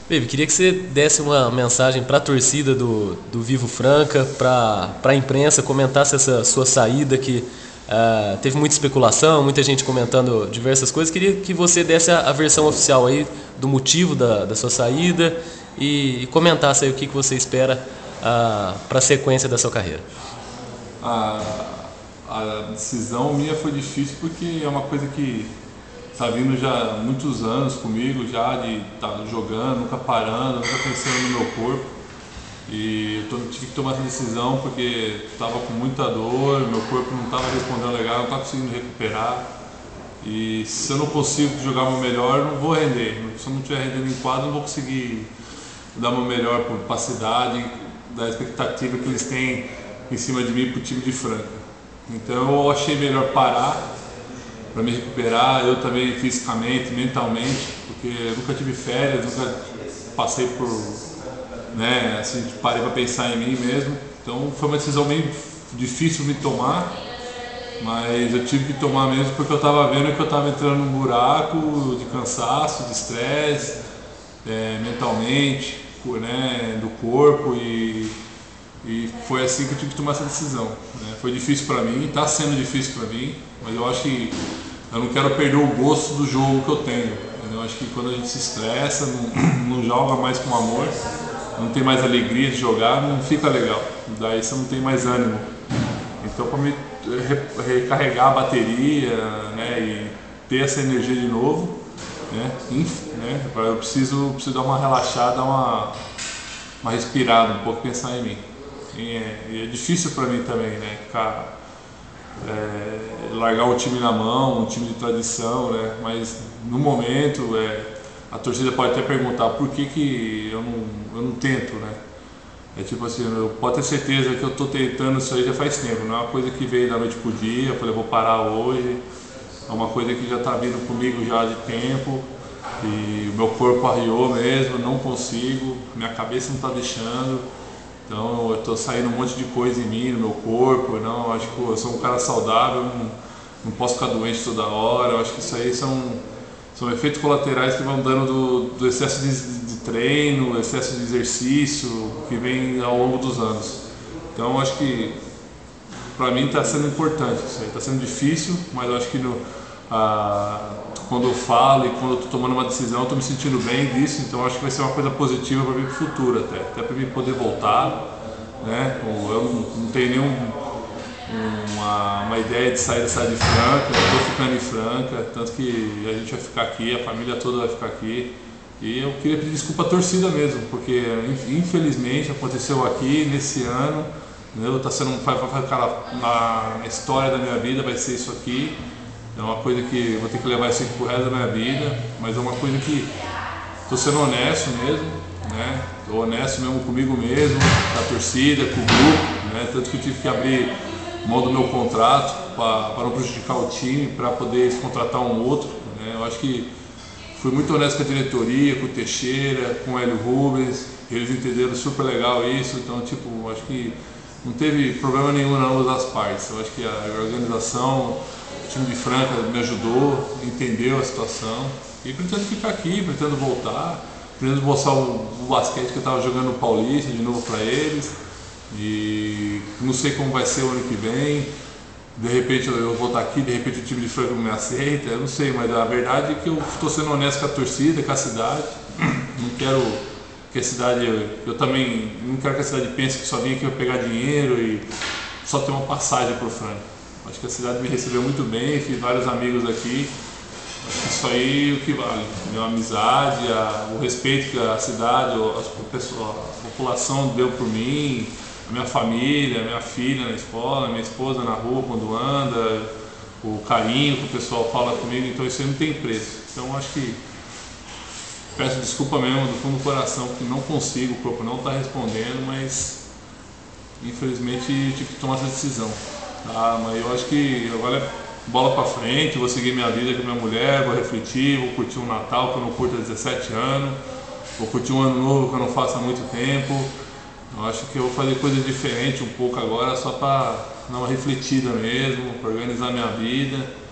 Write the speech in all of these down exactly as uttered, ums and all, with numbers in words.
Baby, queria que você desse uma mensagem para a torcida do, do Vivo Franca, para a imprensa, comentasse essa sua saída que ah, teve muita especulação, muita gente comentando diversas coisas. Queria que você desse a, a versão oficial aí do motivo da, da sua saída e, e comentasse aí o que, que você espera ah, para a sequência da sua carreira. A, a decisão minha foi difícil porque é uma coisa que está vindo já há muitos anos comigo, já de estar tá jogando, nunca parando, nunca pensando no meu corpo. E eu tô, tive que tomar essa decisão porque estava com muita dor, meu corpo não estava respondendo legal, não estava conseguindo recuperar. E se eu não consigo jogar o meu melhor, eu não vou render. Se eu não estiver rendendo em quadro, eu não vou conseguir dar o meu melhor por capacidade, da expectativa que eles têm em cima de mim para o time de Franca. Então eu achei melhor parar para me recuperar, eu também fisicamente, mentalmente, porque eu nunca tive férias, nunca passei por, né, assim, parei para pensar em mim mesmo. Então foi uma decisão bem difícil de tomar, mas eu tive que tomar mesmo porque eu estava vendo que eu estava entrando num buraco de cansaço, de estresse, é, mentalmente, né, do corpo e E foi assim que eu tive que tomar essa decisão. Né? Foi difícil para mim, está sendo difícil para mim, mas eu acho que eu não quero perder o gosto do jogo que eu tenho. Eu acho que quando a gente se estressa, não, não joga mais com amor, não tem mais alegria de jogar, não fica legal. Daí você não tem mais ânimo. Então, para me recarregar a bateria, né, e ter essa energia de novo, né, né, eu preciso, preciso dar uma relaxada, uma, uma respirada, um pouco, pensar em mim. E é, e é difícil para mim também, né? Ficar, é, largar o time na mão, um time de tradição, né? Mas no momento, é, a torcida pode até perguntar por que, que eu, não, eu não tento, né? É tipo assim, eu posso ter certeza que eu estou tentando isso aí já faz tempo, não é uma coisa que veio da noite pro dia, eu falei, vou parar hoje, é uma coisa que já está vindo comigo já de tempo e o meu corpo arriou mesmo, não consigo, minha cabeça não está deixando. Então eu estou saindo um monte de coisa em mim, no meu corpo, não, acho que pô, eu sou um cara saudável, não, não posso ficar doente toda hora, eu acho que isso aí são, são efeitos colaterais que vão dando do, do excesso de, de treino, excesso de exercício, que vem ao longo dos anos. Então eu acho que para mim está sendo importante isso aí, está sendo difícil, mas eu acho que no, a, quando eu falo e quando eu estou tomando uma decisão, eu estou me sentindo bem disso, então eu acho que vai ser uma coisa positiva para mim para o futuro até, até para mim poder voltar, né? Eu não, não tenho nenhum uma, uma ideia de sair da cidade de Franca, eu estou ficando em Franca, tanto que a gente vai ficar aqui, a família toda vai ficar aqui. E eu queria pedir desculpa à torcida mesmo, porque infelizmente aconteceu aqui nesse ano, né? Tá sendo, vai, vai ficar na, na história da minha vida, vai ser isso aqui. É uma coisa que eu vou ter que levar isso aqui pro resto da minha vida, mas é uma coisa que estou sendo honesto mesmo, né? Estou honesto mesmo comigo mesmo, com a torcida, com o grupo, né? Tanto que eu tive que abrir mão do meu contrato para não prejudicar o time, para poder contratar um outro, né? Eu acho que fui muito honesto com a diretoria, com o Teixeira, com o Hélio Rubens, eles entenderam super legal isso, então tipo, acho que não teve problema nenhum em ambas as partes. Eu acho que a organização, o time de Franca me ajudou, entendeu a situação e pretendo ficar aqui, pretendo voltar, pretendo mostrar o, o basquete que eu estava jogando no Paulista de novo para eles e não sei como vai ser o ano que vem, de repente eu vou estar aqui, de repente o time de Franca não me aceita, eu não sei, mas a verdade é que eu estou sendo honesto com a torcida, com a cidade, não quero que a cidade, eu também não quero que a cidade pense que só vim aqui para pegar dinheiro e só ter uma passagem por Franca. Acho que a cidade me recebeu muito bem, fiz vários amigos aqui. Acho que isso aí é o que vale. A amizade, a, o respeito que a cidade, a, pessoa, a população deu por mim, a minha família, a minha filha na escola, a minha esposa na rua quando anda, o carinho que o pessoal fala comigo, então isso aí não tem preço. Então acho que peço desculpa mesmo do fundo do coração, porque não consigo, o corpo não está respondendo, mas infelizmente tive que tomar essa decisão. Tá, mas eu acho que agora é bola pra frente, vou seguir minha vida com minha mulher, vou refletir, vou curtir um Natal que eu não curto há dezessete anos, vou curtir um ano novo que eu não faço há muito tempo. Eu acho que eu vou fazer coisas diferentes um pouco agora, só para dar uma refletida mesmo, para organizar minha vida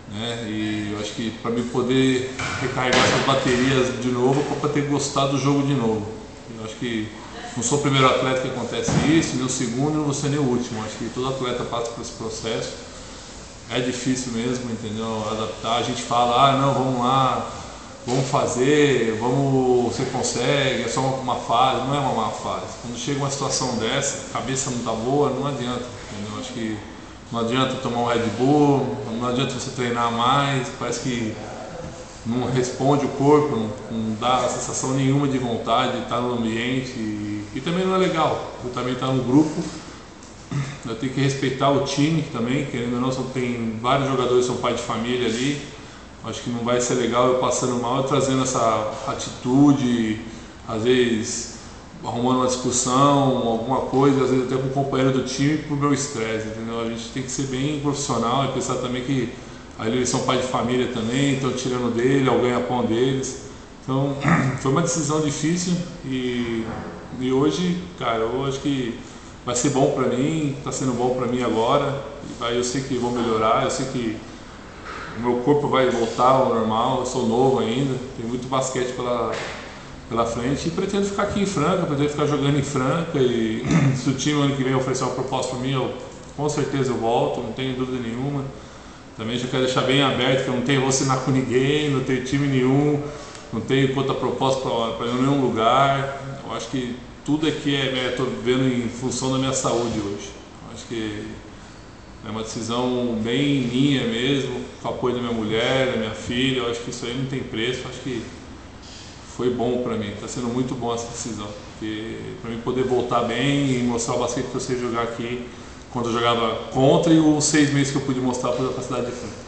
né? E eu acho que para mim poder recarregar essas baterias de novo, para ter gostado do jogo de novo. Eu acho que não sou o primeiro atleta que acontece isso, nem o segundo, e não vou ser nem o último. Acho que todo atleta passa por esse processo. É difícil mesmo, entendeu? Adaptar. A gente fala, ah, não, vamos lá, vamos fazer, vamos, você consegue, é só uma fase. Não é uma má fase. Quando chega uma situação dessa, a cabeça não tá boa, não adianta, entendeu? Acho que não adianta tomar um Red Bull, não adianta você treinar mais, parece que não responde o corpo, não, não dá sensação nenhuma de vontade de estar no ambiente e, e também não é legal. Eu também estar no grupo, eu tenho que respeitar o time também, querendo ou não, só tem vários jogadores que são pai de família ali. Acho que não vai ser legal eu passando mal, eu trazendo essa atitude, às vezes arrumando uma discussão, alguma coisa, às vezes até com o companheiro do time pro meu estresse, entendeu? A gente tem que ser bem profissional e pensar também que ali eles são pai de família também, estão tirando dele, ao ganha-pão deles. Então foi uma decisão difícil e, e hoje, cara, eu acho que vai ser bom pra mim, tá sendo bom pra mim agora. E vai, eu sei que vou melhorar, eu sei que o meu corpo vai voltar ao normal, eu sou novo ainda, tem muito basquete pela pela frente e pretendo ficar aqui em Franca, pretendo ficar jogando em Franca e se o time ano que vem oferecer uma proposta para mim, eu com certeza eu volto, não tenho dúvida nenhuma. Também já quero deixar bem aberto que eu não tenho vou assinar com ninguém, não tenho time nenhum, não tenho conta proposta para nenhum lugar. Eu acho que tudo aqui é, estou vendo em função da minha saúde hoje. Eu acho que é uma decisão bem minha mesmo, com o apoio da minha mulher, da minha filha. Eu acho que isso aí não tem preço. Eu acho que foi bom para mim, está sendo muito bom essa decisão, porque para mim poder voltar bem e mostrar o basquete que eu sei jogar aqui quando eu jogava contra e os seis meses que eu pude mostrar para a cidade de Franca.